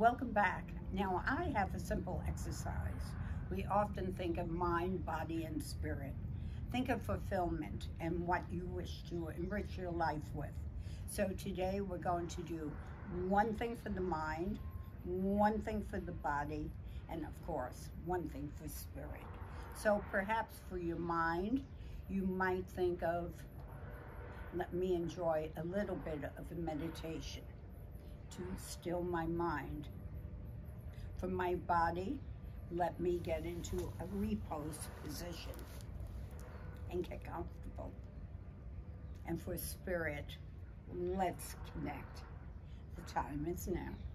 Welcome back. Now I have a simple exercise. We often think of mind, body, and spirit. Think of fulfillment and what you wish to enrich your life with. So today we're going to do one thing for the mind, one thing for the body, and of course, one thing for spirit. So perhaps for your mind, you might think of, let me enjoy a little bit of a meditation to still my mind. For my body, let me get into a repose position and get comfortable. And for spirit, let's connect. The time is now.